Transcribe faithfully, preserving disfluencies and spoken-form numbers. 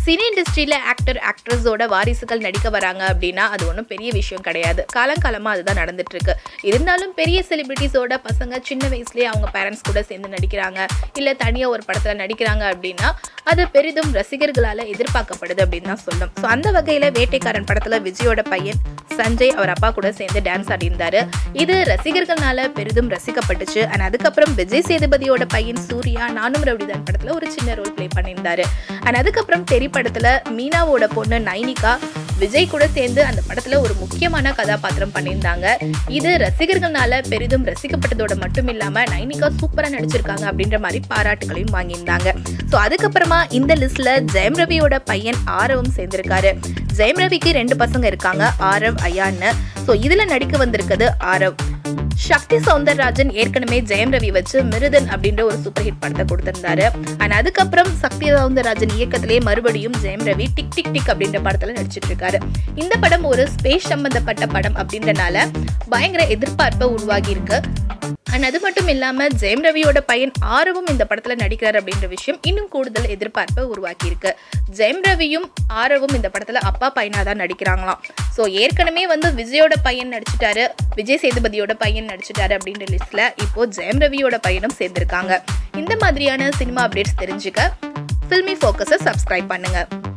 Cine இண்டஸ்ட்ரியில actor ஆக்ட்ரஸோட வாரிசுகள் நடிக்க வராங்க அப்படின்னா அது ஒன்றும் பெரிய விஷயம் கிடையாது. காலங்காலமாக அதுதான் நடந்துட்டு இருக்கு. இருந்தாலும் பெரிய செலிபிரிட்டிஸோட பசங்க சின்ன வயசுலேயே அவங்க பேரண்ட்ஸ் கூட சேர்ந்து நடிக்கிறாங்க, இல்லை தனியாக ஒரு படத்தில் நடிக்கிறாங்க அப்படின்னா அது பெரிதும் ரசிகர்களால் எதிர்பார்க்கப்படுது அப்படின்னு தான் சொல்லும். ஸோ அந்த வகையில் வேட்டைக்காரன் படத்தில் விஜயோட பையன் சஞ்சய் அவர் அப்பா கூட சேர்ந்து டான்ஸ் ஆடியிருந்தாரு. இது ரசிகர்களால பெரிதும் ரசிக்கப்பட்டுச்சு. அண்ட் அதுக்கப்புறம் விஜய் சேதுபதியோட பையன் சூர்யா நானும் ரவுடிதான் படத்தில் ஒரு சின்ன ரோல் பிளே பண்ணியிருந்தாரு. அண்ட் அதுக்கப்புறம் தெரி படத்துல மீனாவோட பொண்ணு நைனிகா விஜய் கூட சேர்ந்து அந்த படத்துல ஒரு முக்கியமான கதாபாத்திரம் பண்ணியிருந்தாங்க. இது ரசிகர்களால பெரிதும் ரசிக்கப்பட்டதோட மட்டும் இல்லாம நைனிகா சூப்பரா நடிச்சிருக்காங்க அப்படின்ற மாதிரி பாராட்டுகளையும் வாங்கியிருந்தாங்க. ஸோ அதுக்கப்புறமா இந்த லிஸ்ட்ல ஜெயம் ரவியோட பையன் ஆரவும் சேர்ந்திருக்காரு. ஜெயம் ரவிக்கு ரெண்டு பசங்க இருக்காங்க, ஆரவ் அயான்னு. ஸோ இதுல நடிக்க வந்திருக்கிறது ஆரவ். சக்தி சௌந்தரராஜன் ஏற்கனவே ஜெயம் ரவி வச்சு மிருதன் அப்படின்ற ஒரு சூப்பர் ஹிட் படத்தை கொடுத்திருந்தாரு. அண்ட் அதுக்கப்புறம் சக்தி சௌந்தரராஜன் இயக்கத்திலே மறுபடியும் Jayam Ravi tik tik tik அப்படின்ற படத்துல நடிச்சிட்டு இருக்காரு. இந்த படம் ஒரு ஸ்பேஸ் சம்பந்தப்பட்ட படம் அப்படின்றனால பயங்கர எதிர்பார்ப்பை உருவாகி இருக்கு. அண்ட் அது மட்டும் இல்லாம ஜெயம் ரவியோட பையன் ஆரவும் இந்த படத்துல நடிக்கிறார் அப்படின்ற விஷயம் இன்னும் கூடுதல் எதிர்பார்ப்பை உருவாக்கி இருக்கு. ஜெயம் ரவியும் ஆரவும் இந்த படத்துல அப்பா பையனா தான் நடிக்கிறாங்களாம். ஸோ ஏற்கனவே வந்து விஜயோட பையன் நடிச்சிட்டாரு, விஜய் சேதுபதியோட பையன் நடிச்சிட்டாரு அப்படின்ற லிஸ்ட்ல இப்போ ஜெயம் ரவியோட பையனும் சேர்ந்திருக்காங்க. இந்த மாதிரியான சினிமா அப்டேட்ஸ் தெரிஞ்சுக்க ஃபில்மி ஃபோக்கஸை சப்ஸ்கிரைப் பண்ணுங்க.